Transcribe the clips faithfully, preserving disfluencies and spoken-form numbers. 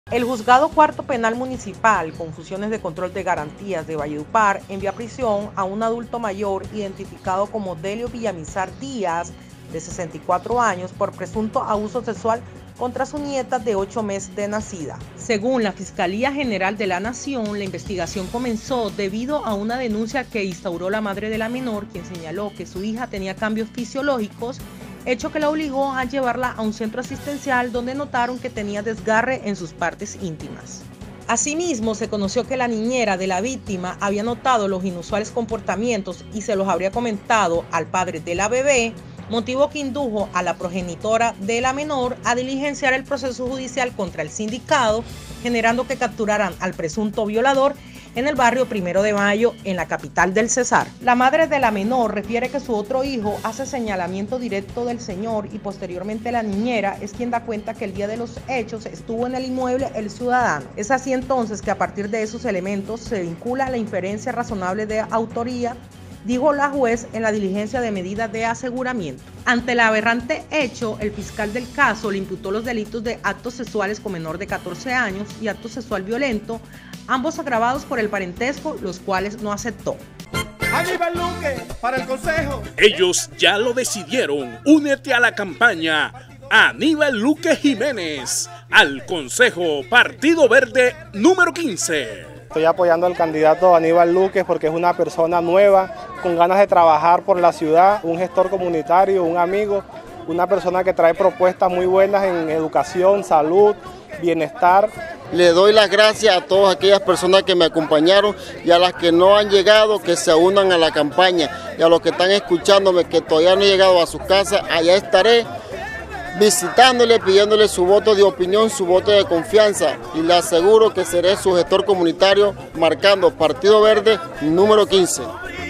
El Juzgado Cuarto Penal Municipal, con funciones de control de garantías de Valledupar, envió a prisión a un adulto mayor identificado como Delio Villamizar Díaz, de sesenta y cuatro años, por presunto abuso sexual contra su nieta de ocho meses de nacida. Según la Fiscalía General de la Nación, la investigación comenzó debido a una denuncia que instauró la madre de la menor, quien señaló que su hija tenía cambios fisiológicos, hecho que la obligó a llevarla a un centro asistencial donde notaron que tenía desgarre en sus partes íntimas. Asimismo, se conoció que la niñera de la víctima había notado los inusuales comportamientos y se los habría comentado al padre de la bebé, motivo que indujo a la progenitora de la menor a diligenciar el proceso judicial contra el sindicado, generando que capturaran al presunto violador en el barrio Primero de Mayo, en la capital del Cesar. La madre de la menor refiere que su otro hijo hace señalamiento directo del señor y posteriormente la niñera es quien da cuenta que el día de los hechos estuvo en el inmueble el ciudadano. Es así entonces que a partir de esos elementos se vincula la inferencia razonable de autoría, dijo la juez en la diligencia de medida de aseguramiento. Ante el aberrante hecho, el fiscal del caso le imputó los delitos de actos sexuales con menor de catorce años y acto sexual violento, ambos agravados por el parentesco, los cuales no aceptó. Aníbal Luque, para el Consejo. Ellos ya lo decidieron. Únete a la campaña Aníbal Luque Jiménez al Consejo Partido Verde número quince. Estoy apoyando al candidato Aníbal Luque porque es una persona nueva, con ganas de trabajar por la ciudad, un gestor comunitario, un amigo, una persona que trae propuestas muy buenas en educación, salud, bienestar. Le doy las gracias a todas aquellas personas que me acompañaron y a las que no han llegado, que se unan a la campaña. Y a los que están escuchándome, que todavía no han llegado a sus casas, allá estaré visitándole, pidiéndole su voto de opinión, su voto de confianza, y le aseguro que seré su gestor comunitario marcando Partido Verde número quince.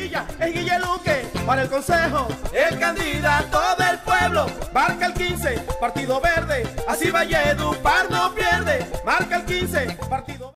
Es Guille Luque, para el Consejo, el candidato del pueblo, marca el quince, Partido Verde, así Valledupar no pierde, marca el quince, Partido